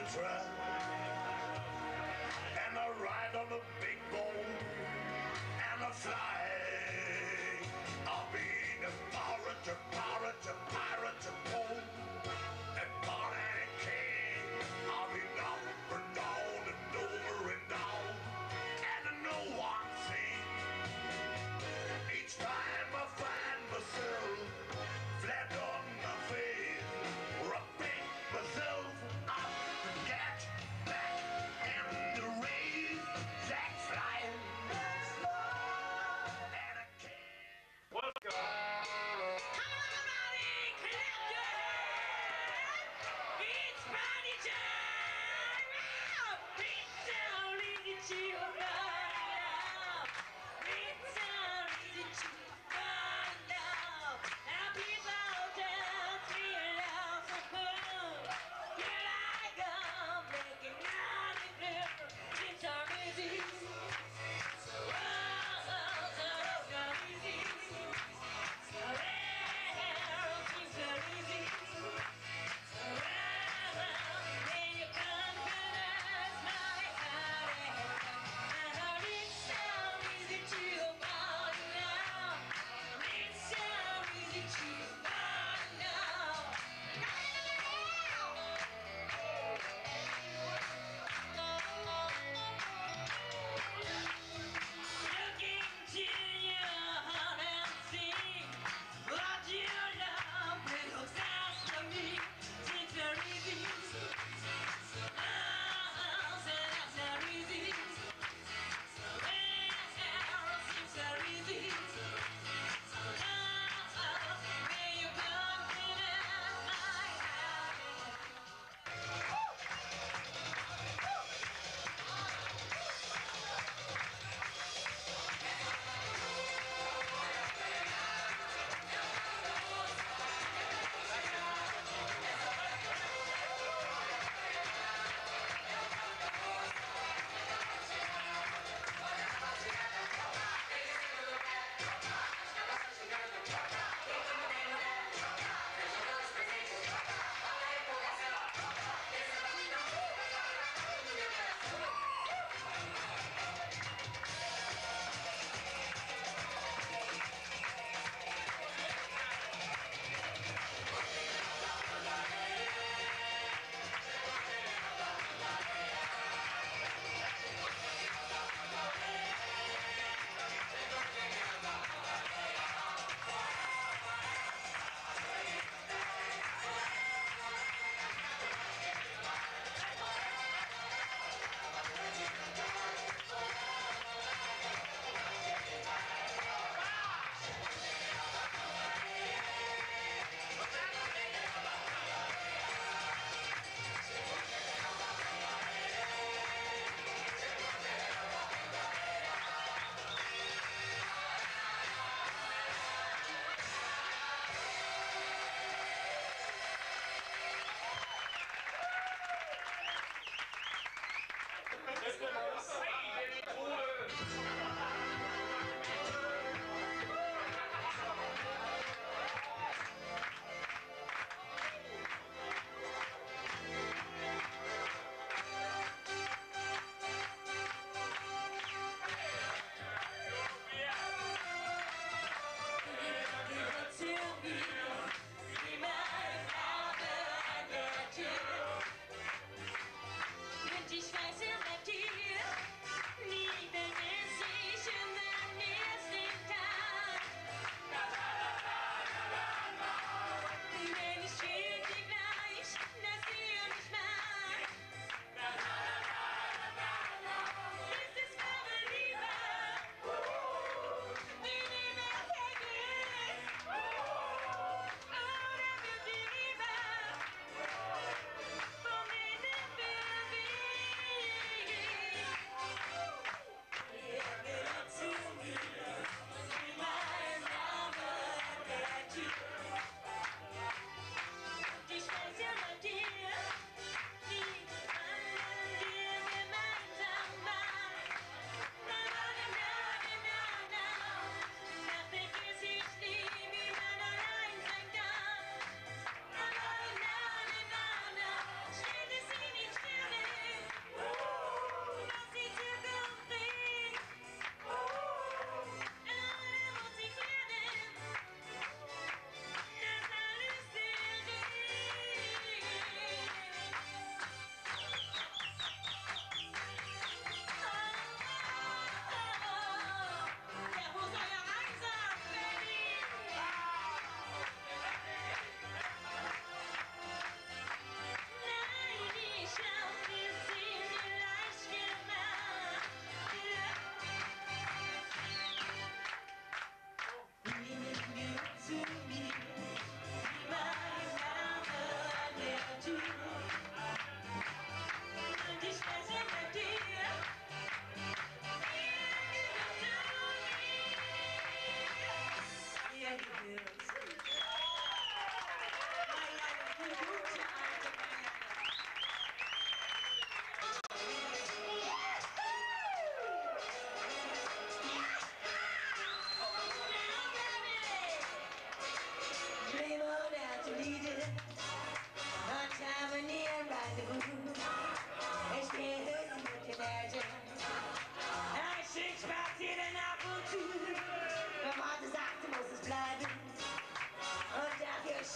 truck and I ride on a big bone and I fly. I'll be the pirate, pole and Bonnie King. I'll be up and down and over and down and no one seen. Each time I find myself flat on my face or I pick myself up to catch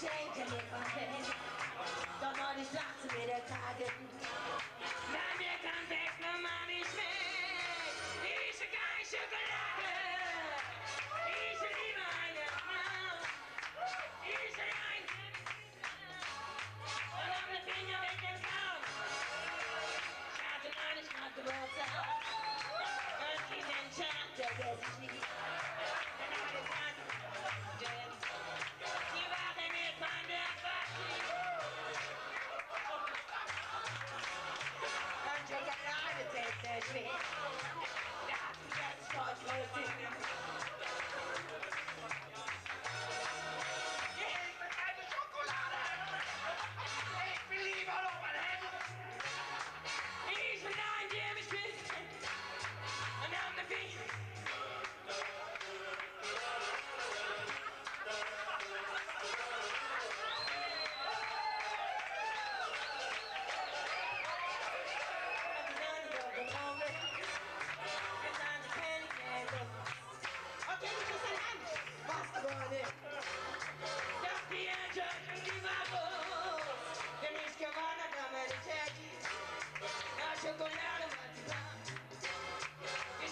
schenken mir Konfetti, doch neulich lachte mir der Tage. Nein, mir Konfekt nur Mami schmeckt, ich will keine Schokolade, ich will lieber eine Maus, ich will ein und am Finger weg den Kaum. Ich hatte neulich noch Geburtstag und diesen Tag vergesse ich nie. Sehr schwer. Da hat mich jetzt Sportleute. Ich will keine Schokolade. Ich will lieber noch ein Hemd. Ich will einen, der mich küsst. Und an der Finger. Schokolade, Marzipan. Ich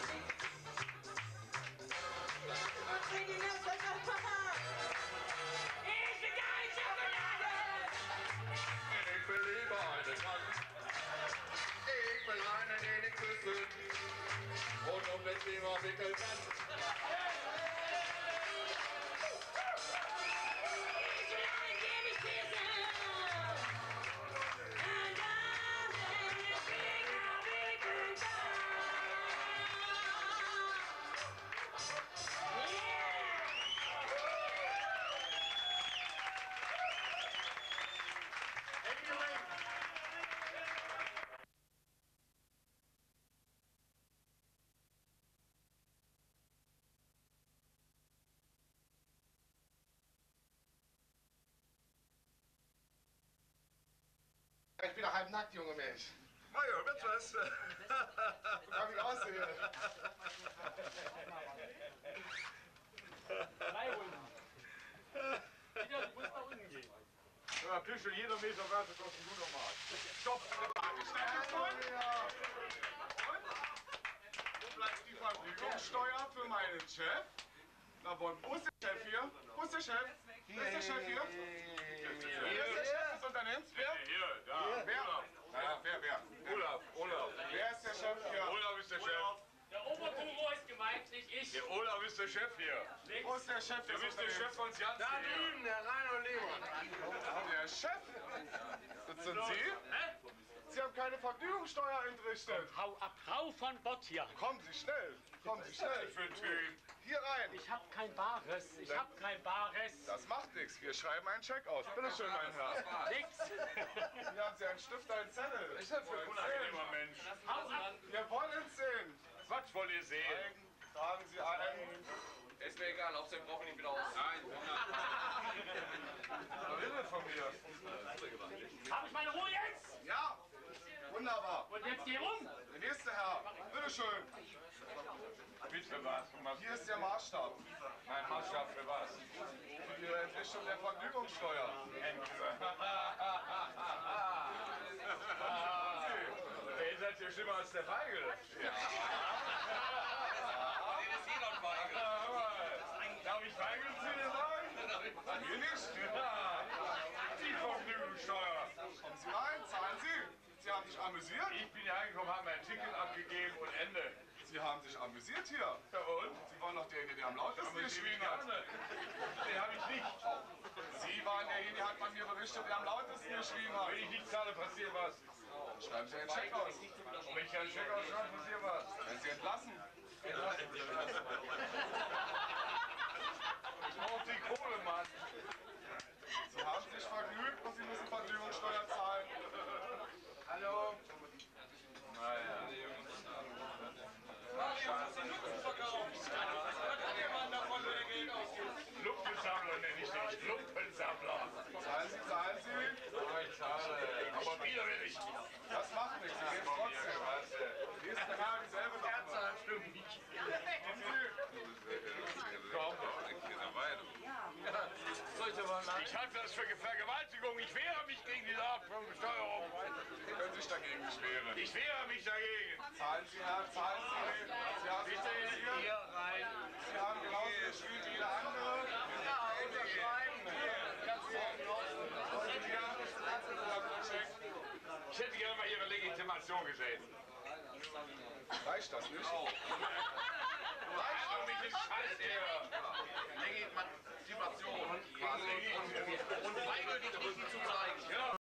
trinke das Wasser. Ich will keine Schokolade. Ich will lieber einen Mann. Ich will einen, den ich küsse. Und um den Finger wickeln kann. Ich bin doch halb nackt, junge Mensch. Maja, wird was? Kann ich aussehen? Ja, Pischel, jeder Meter Werte kostet 100 Mark. Stopp! Wo bleibt die Verfügungssteuer für meinen Chef? Na, wo ist der Chef hier? Wo ist der Chef? Wer ist der Chef hier? Wer ist der Chef des Unternehmens? Wer? Hier, da. Wer? Naja, wer? Olaf. Wer ist der Chef hier? Olaf ist der Chef. Der Oberbüro ist gemeint, nicht ich. Der Olaf ist der Chef hier. Wo ist der Chef Du des bist der Chef Unternehmens? von Janssen. Da drüben, der Rainer Lehmann. Der Chef? Das sind Sie? Hä? Sie haben keine Vergnügungssteuer entrichtet. Hau ab, Frau von Bott hier. Kommen Sie schnell. Kommen Sie schnell. Für ein Typ. Hier rein. Ich hab kein Bares, ich hab kein Bares. Das macht nichts. Wir schreiben einen Scheck aus. Bitte schön, mein Herr. Nix. Hier haben Sie einen Stift, einen Zettel. Ist das für ein unangenehmer Mensch? Hau ab. Wir wollen sehen. Was wollt ihr sehen? Tragen Sie ein. Ist mir egal, Hauptsache brauchen ihn wieder aus. Nein. Was will denn von mir? Hab ich meine Ruhe jetzt? Ja. Wunderbar. Und jetzt geh rum. Der nächste Herr. Bitte schön. Bitte was? Hier ist der Maßstab. Mein Maßstab für was? Für die Entrichtung der Vergnügungssteuer. Ihr seid ja schlimmer als der Feigl. Darf ich Feigl zu dir sagen? Hier nicht. Ja. Die Vergnügungssteuer. Kommen Sie rein. Zahlen Sie. Sie haben sich amüsiert. Ich bin hier angekommen, habe mein Ticket abgegeben und Ende. Sie haben sich amüsiert hier. Ja und? Sie waren doch derjenige, der am lautesten geschrien hat. Den habe ich nicht. Sie waren derjenige, hat man mir berichtet, der am lautesten geschrien hat. Wenn ich nicht zahle, passiert was. Schreiben Sie einen Scheck aus. Und wenn ich keinen Check ausschreibe, passiert was. Wenn Sie entlassen. Ich brauche die Kohle, Mann. Sie haben sich vergnügt und Sie müssen Vergnügungssteuer zahlen. Hallo. Naja. Lumpensammler nenne ich dich. Lumpensammler. Zahlen Sie. Ich zahle. Aber wieder will ich nicht. Das macht nichts, Sie gehen trotzdem. Nächster Herr, dieselbe Sache. Stimmt nicht. Komm. Soll Ich halte das für Vergewaltigung. Ich wehre mich gegen diese Art von Besteuerung. Sie können sich dagegen beschweren. Ich wehre mich dagegen. Zahlen Sie, Herr, zahlen Sie. Sie haben Bitte hier rein. Sie haben genauso gespielt wie jeder andere. Ich hätte gerne mal Ihre Legitimation gesehen. Reicht das nicht? Reicht doch nicht, ist scheiße hier. Legitimation quasi. Und freigültig richtig zu zeigen.